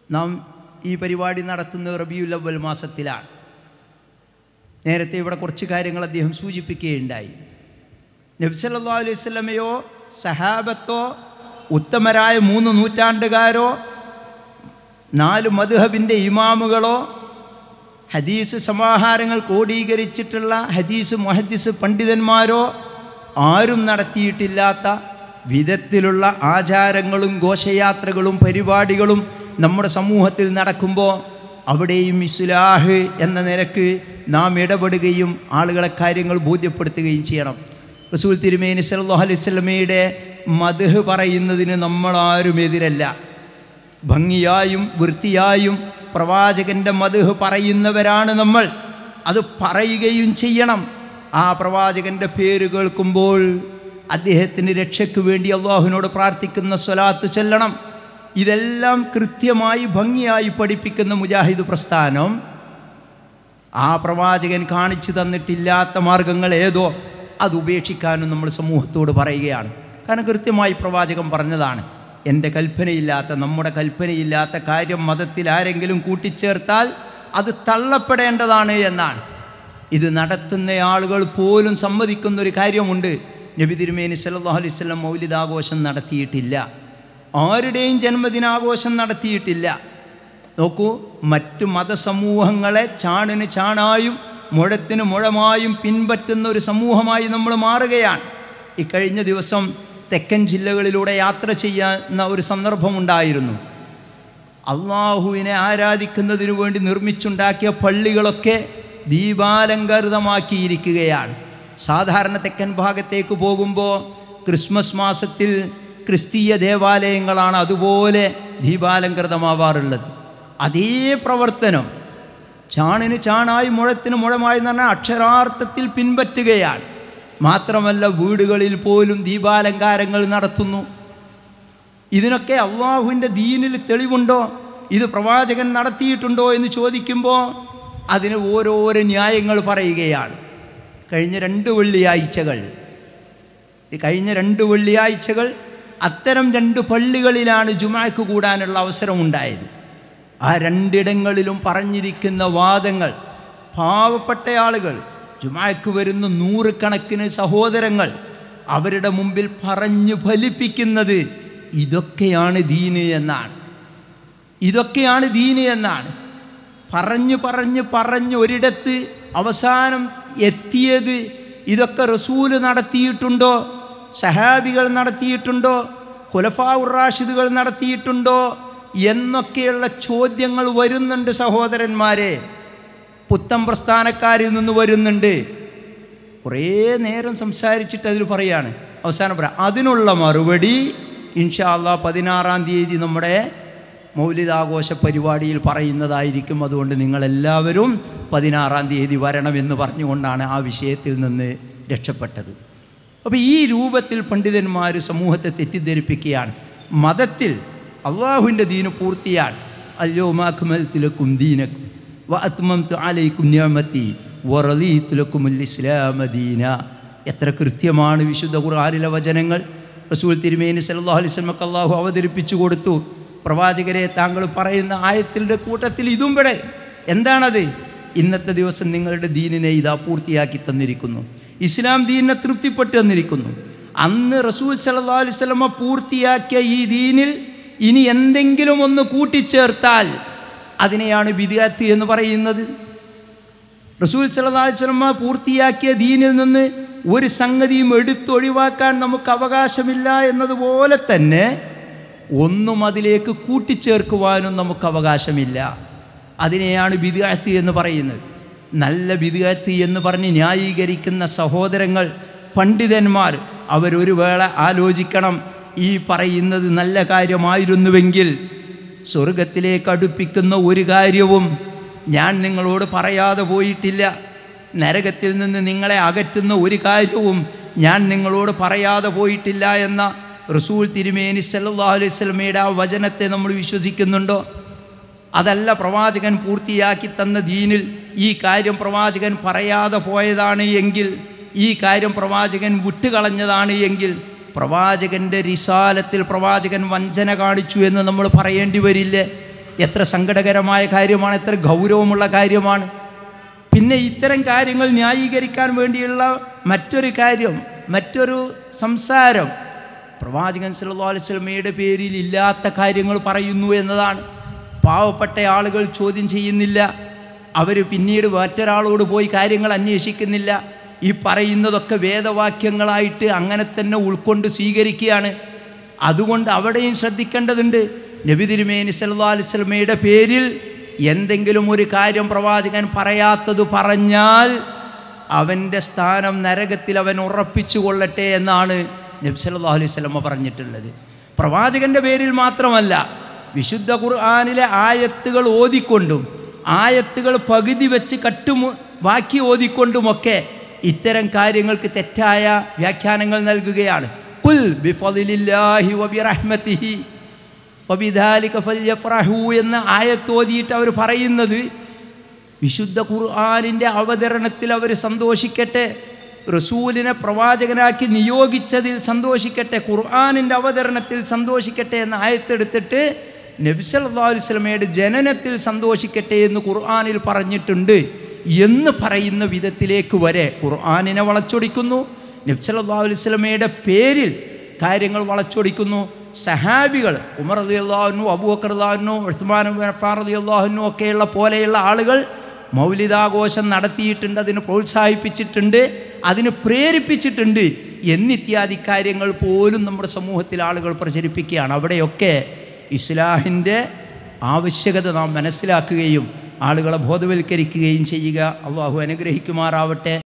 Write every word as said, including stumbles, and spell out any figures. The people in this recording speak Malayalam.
നാം ഈ പരിപാടി നടത്തുന്നത് റബീഉൽ അവ്വൽ മാസത്തിലാണ്. നേരത്തെ ഇവിടെ കുറച്ച് കാര്യങ്ങൾ അദ്ദേഹം സൂചിപ്പിക്കുകയുണ്ടായി. നബി സല്ലല്ലാഹു അലൈഹി വസല്ലമയോ സഹാബത്തോ ഉത്തമരായ മൂന്ന് നൂറ്റാണ്ടുകാരോ നാല് മദ്ഹബിൻ്റെ ഇമാമുകളോ ഹദീസ് സമാഹാരങ്ങൾ ക്രോഡീകരിച്ചിട്ടുള്ള ഹദീസ് മുഹദ്ദിസ് പണ്ഡിതന്മാരോ ആരും നടത്തിയിട്ടില്ലാത്ത വിധത്തിലുള്ള ആചാരങ്ങളും ഘോഷയാത്രകളും പരിപാടികളും നമ്മുടെ സമൂഹത്തിൽ നടക്കുമ്പോൾ അവിടെയും ഇസ്ലാഹ് എന്ന നിലക്ക് നാം ഇടപെടുകയും ആളുകളെ കാര്യങ്ങൾ ബോധ്യപ്പെടുത്തുകയും ചെയ്യണം. റസൂൽ തിരുമേനി സല്ലല്ലാഹു അലൈഹി വസല്ലമയുടെ മദ്ഹ് പറയുന്നതിന് നമ്മളാരും എതിരല്ല. ഭംഗിയായും വൃത്തിയായും പ്രവാചകൻ്റെ മദ്ഹ് പറയുന്നവരാണ് നമ്മൾ. അത് പറയുകയും ചെയ്യണം. ആ പ്രവാചകൻ്റെ പേര് കേൾക്കുമ്പോൾ അദ്ദേഹത്തിന് രക്ഷയ്ക്ക് വേണ്ടി അള്ളാഹുവിനോട് പ്രാർത്ഥിക്കുന്ന സ്വലാത്ത് ചൊല്ലണം. ഇതെല്ലാം കൃത്യമായി ഭംഗിയായി പഠിപ്പിക്കുന്ന മുജാഹിദ് പ്രസ്ഥാനം ആ പ്രവാചകൻ കാണിച്ചു തന്നിട്ടില്ലാത്ത മാർഗങ്ങൾ ഏതോ അത് ഉപേക്ഷിക്കാനും നമ്മൾ സമൂഹത്തോട് പറയുകയാണ്. കാരണം കൃത്യമായി പ്രവാചകൻ പറഞ്ഞതാണ്, എൻ്റെ കൽപ്പനയില്ലാത്ത നമ്മുടെ കൽപ്പനയില്ലാത്ത കാര്യം മതത്തിൽ ആരെങ്കിലും കൂട്ടിച്ചേർത്താൽ അത് തള്ളപ്പെടേണ്ടതാണ് എന്നാണ്. ഇത് നടത്തുന്ന ആളുകൾ പോലും സമ്മതിക്കുന്നൊരു കാര്യമുണ്ട്. നബി തിരുമേനി സല്ലല്ലാഹു അലൈഹി വസല്ലം മൗലിദാഘോഷം നടത്തിയിട്ടില്ല, ആരുടെയും ജന്മദിനാഘോഷം നടത്തിയിട്ടില്ല. നോക്കൂ, മറ്റു മതസമൂഹങ്ങളെ ചാണിന് ചാണായും മുഴത്തിന് മുഴമായും പിൻപറ്റുന്ന ഒരു സമൂഹമായി നമ്മൾ മാറുകയാണ്. ഇക്കഴിഞ്ഞ ദിവസം തെക്കൻ ജില്ലകളിലൂടെ യാത്ര ചെയ്യുന്ന ഒരു സന്ദർഭമുണ്ടായിരുന്നു. അള്ളാഹുവിനെ ആരാധിക്കുന്നതിനു വേണ്ടി നിർമ്മിച്ചുണ്ടാക്കിയ പള്ളികളൊക്കെ ദീപാലങ്കൃതമാക്കിയിരിക്കുകയാണ്. സാധാരണ തെക്കൻ ഭാഗത്തേക്ക് പോകുമ്പോൾ ക്രിസ്മസ് മാസത്തിൽ ക്രിസ്തീയ ദേവാലയങ്ങളാണ് അതുപോലെ ദീപാലങ്കൃതമാവാറുള്ളത്. അതേ പ്രവർത്തനം ചാണിന് ചാണായി മുഴത്തിന് മുഴമായി എന്ന് പറഞ്ഞാൽ അക്ഷരാർത്ഥത്തിൽ പിൻപറ്റുകയാണ്. മാത്രമല്ല വീടുകളിൽ പോലും ദീപാലങ്കാരങ്ങൾ നടത്തുന്നു. ഇതിനൊക്കെ അള്ളാഹുവിൻ്റെ ദീനിൽ തെളിവുണ്ടോ, ഇത് പ്രവാചകൻ നടത്തിയിട്ടുണ്ടോ എന്ന് ചോദിക്കുമ്പോൾ അതിന് ഓരോരോ ന്യായങ്ങൾ പറയുകയാണ്. കഴിഞ്ഞ രണ്ട് വെള്ളിയാഴ്ചകൾ കഴിഞ്ഞ രണ്ട് വെള്ളിയാഴ്ചകൾ അത്തരം രണ്ട് പള്ളികളിലാണ് ജുമാക്ക് കൂടാനുള്ള അവസരമുണ്ടായത്. ആ രണ്ടിടങ്ങളിലും പറഞ്ഞിരിക്കുന്ന വാദങ്ങൾ, പാവപ്പെട്ട ആളുകൾ, ജുമാക്ക് വരുന്ന നൂറുകണക്കിന് സഹോദരങ്ങൾ അവരുടെ മുമ്പിൽ പറഞ്ഞു ഫലിപ്പിക്കുന്നത് ഇതൊക്കെയാണ് ദീന് എന്നാണ്. ഇതൊക്കെയാണ് ദീന് എന്നാണ് പറഞ്ഞു പറഞ്ഞ് പറഞ്ഞ് ഒരിടത്ത് അവസാനം എത്തിയത് ഇതൊക്കെ റസൂല് നടത്തിയിട്ടുണ്ടോ, സഹാബികൾ നടത്തിയിട്ടുണ്ടോ, ഖുലഫാഉർ റാഷിദുകൾ നടത്തിയിട്ടുണ്ടോ എന്നൊക്കെയുള്ള ചോദ്യങ്ങൾ വരുന്നുണ്ട് സഹോദരന്മാരെ. പുത്തൻ പ്രസ്ഥാനക്കാരിൽ നിന്ന് വരുന്നുണ്ട്. കുറേ നേരം സംസാരിച്ചിട്ട് അതിൽ പറയാണ്, അവസാനം പറയാം അതിനുള്ള മറുപടി ഇൻഷാ അല്ലാഹ് പതിനാറാം തീയതി നമ്മുടെ മൗലിദാഘോഷ പരിപാടിയിൽ പറയുന്നതായിരിക്കും. അതുകൊണ്ട് നിങ്ങളെല്ലാവരും പതിനാറാം തീയതി വരണമെന്ന് പറഞ്ഞുകൊണ്ടാണ് ആ വിഷയത്തിൽ നിന്ന് രക്ഷപ്പെട്ടത്. അപ്പോൾ ഈ രൂപത്തിൽ പണ്ഡിതന്മാർ സമൂഹത്തെ തെറ്റിദ്ധരിപ്പിക്കുകയാണ്. മതത്തിൽ അള്ളാഹുവിൻ്റെ ദീന് പൂർത്തിയാണ്. അൽയൗമ അക്മൽതു ലക്കും ദീനക്കും വഅത്മംതു അലൈക്കും നിഅമതി വറദീതു ലക്കുമുൽ ഇസ്ലാമ ദീന. എത്ര കൃത്യമാണ് വിശുദ്ധ ഖുർആനിലെ വചനങ്ങൾ. റസൂൽ തിരുമേനി സല്ലല്ലാഹു അലൈഹി വസല്ലമക്ക് അള്ളാഹു അവതരിപ്പിച്ചു കൊടുത്തു. പ്രവാചകരെ, താങ്കൾ പറയുന്ന ആയത്തിൻ്റെ കൂട്ടത്തിൽ ഇതും പെടെ. എന്താണത്? ഇന്നത്തെ ദിവസം നിങ്ങളുടെ ദീനിനെ ഇതാ പൂർത്തിയാക്കി തന്നിരിക്കുന്നു, ഇസ്ലാം ദീനിനെ തൃപ്തിപ്പെട്ടു തന്നിരിക്കുന്നു. അന്ന് റസൂൽ സല്ലല്ലാഹു അലൈഹി വസല്ലമ പൂർത്തിയാക്കിയ ഈ ദീനിൽ ഇനി എന്തെങ്കിലും ഒന്ന് കൂട്ടിച്ചേർത്താൽ അതിനെയാണ് ബിദ്അത്ത് എന്ന് പറയുന്നത്. റസൂൽ സല്ലല്ലാഹു അലൈഹി വസല്ലമ പൂർത്തിയാക്കിയ ദീനിൽ നിന്ന് ഒരു സംഗതിയും എടുത്തൊഴിവാക്കാൻ നമുക്ക് അവകാശമില്ല എന്നതുപോലെ തന്നെ ഒന്നും അതിലേക്ക് കൂട്ടിച്ചേർക്കുവാനും നമുക്ക് അവകാശമില്ല. അതിനെയാണ് ബിദ്അത്ത് എന്ന് പറയുന്നത്. നല്ല ബിദ്അത്ത് എന്ന് പറഞ്ഞ് ന്യായീകരിക്കുന്ന സഹോദരങ്ങൾ, പണ്ഡിതന്മാർ അവരൊരു വേള ആലോചിക്കണം. ഈ പറയുന്നത് നല്ല കാര്യമായിരുന്നുവെങ്കിൽ സ്വർഗത്തിലേക്ക് അടുപ്പിക്കുന്ന ഒരു കാര്യവും ഞാൻ നിങ്ങളോട് പറയാതെ പോയിട്ടില്ല. നരകത്തിൽ നിന്ന് നിങ്ങളെ അകറ്റുന്ന ഒരു കാര്യവും ഞാൻ നിങ്ങളോട് പറയാതെ പോയിട്ടില്ല എന്ന റസൂൽ തിരുമേനി സല്ലല്ലാഹു അലൈഹി വസല്ലമയുടെ ആ വചനത്തെ നമ്മൾ വിശ്വസിക്കുന്നുണ്ടോ? അതല്ല പ്രവാചകൻ പൂർത്തിയാക്കി തന്ന ദീനിൽ ഈ കാര്യം പ്രവാചകൻ പറയാതെ പോയതാണ് എങ്കിൽ, ഈ കാര്യം പ്രവാചകൻ വിട്ടുകളഞ്ഞതാണ് എങ്കിൽ പ്രവാചകൻ്റെ റിസാലത്തിൽ പ്രവാചകൻ വഞ്ചന കാണിച്ചു എന്ന് നമ്മൾ പറയേണ്ടി വരില്ലേ? എത്ര സങ്കടകരമായ കാര്യമാണ്, എത്ര ഗൗരവമുള്ള കാര്യമാണ്. പിന്നെ ഇത്തരം കാര്യങ്ങൾ ന്യായീകരിക്കാൻ വേണ്ടിയുള്ള മറ്റൊരു കാര്യം, മറ്റൊരു സംസാരം പ്രവാചകൻ സല്ലല്ലാഹു അലൈഹി വസല്ലമയുടെ പേരിൽ ഇല്ലാത്ത കാര്യങ്ങൾ പറയുന്നു എന്നതാണ്. പാവപ്പെട്ട ആളുകൾ ചോദ്യം ചെയ്യുന്നില്ല, അവർ പിന്നീട് മറ്റൊരാളോട് പോയി കാര്യങ്ങൾ അന്വേഷിക്കുന്നില്ല. ഈ പറയുന്നതൊക്കെ വേദവാക്യങ്ങളായിട്ട് അങ്ങനെ തന്നെ ഉൾക്കൊണ്ട് സ്വീകരിക്കുകയാണ്. അതുകൊണ്ട് അവിടെയും ശ്രദ്ധിക്കേണ്ടതുണ്ട്. നബി തിരുമേനി സല്ലല്ലാഹു അലൈഹി വസല്ലമയുടെ പേരിൽ എന്തെങ്കിലും ഒരു കാര്യം പ്രവാചകൻ പറയാത്തത് പറഞ്ഞാൽ അവൻ്റെ സ്ഥാനം നരകത്തിൽ അവൻ ഉറപ്പിച്ചു കൊള്ളട്ടെ എന്നാണ് നബി സല്ലല്ലാഹു അലൈഹി വസല്ലമ പറഞ്ഞിട്ടുള്ളത്. പ്രവാചകൻ്റെ പേരിൽ മാത്രമല്ല, വിശുദ്ധ ഖുർആനിലെ ആയത്തുകൾ ഓതിക്കൊണ്ടും ആയത്തുകൾ പകുതി വെച്ച് കട്ടുമു ബാക്കി ഓതിക്കൊണ്ടുമൊക്കെ ഇത്തരം കാര്യങ്ങൾക്ക് തെറ്റായ വ്യാഖ്യാനങ്ങൾ നൽകുകയാണ്. ഖുൽ ബിഫളില്ലാഹി വബിറഹ്മതിഹി വബിദാലിക ഫൽയഫ്റഹൂ എന്ന ആയത്ത് ഓതിയിട്ട് അവർ പറയുന്നത് വിശുദ്ധ ഖുർആനിൻ്റെ അവതരണത്തിൽ അവർ സന്തോഷിക്കട്ടെ, റസൂലിനെ പ്രവാചകനാക്കി നിയോഗിച്ചതിൽ സന്തോഷിക്കട്ടെ, ഖുർആനിൻ്റെ അവതരണത്തിൽ സന്തോഷിക്കട്ടെ എന്ന ആയത്തെടുത്തിട്ട് നബി സല്ലല്ലാഹു അലൈഹി വസല്ലമയുടെ ജനനത്തിൽ സന്തോഷിക്കട്ടെ എന്ന് ഖുർആനിൽ പറഞ്ഞിട്ടുണ്ട് എന്ന് പറയുന്ന വിധത്തിലേക്ക് വരെ ഖുർആനിനെ വളച്ചൊടിക്കുന്നു. നബി സല്ലല്ലാഹു അലൈഹി വസല്ലമയുടെ പേരിൽ കാര്യങ്ങൾ വളച്ചൊടിക്കുന്നു. സഹാബികൾ ഉമർ റളിയല്ലാഹു അൻഹു, അബൂബക്കർ റളിയല്ലാഹു അൻഹു, ഉസ്മാൻ ഇബ്നു അഫ്ഫാൻ റളിയല്ലാഹു അൻഹു ഒക്കെയുള്ള പോലെയുള്ള ആളുകൾ മൗലിദാഘോഷം നടത്തിയിട്ടുണ്ട്, അതിന് പ്രോത്സാഹിപ്പിച്ചിട്ടുണ്ട്, അതിന് പ്രേരിപ്പിച്ചിട്ടുണ്ട് എന്നിത്യാദി കാര്യങ്ങൾ പോലും നമ്മുടെ സമൂഹത്തിൽ ആളുകൾ പ്രചരിപ്പിക്കുകയാണ്. അവിടെയൊക്കെ ഇസ്ലാഹിൻ്റെ ആവശ്യകത നാം മനസ്സിലാക്കുകയും ആളുകളെ ബോധവൽക്കരിക്കുകയും ചെയ്യുക. അള്ളാഹു അനുഗ്രഹിക്കുമാറാവട്ടെ.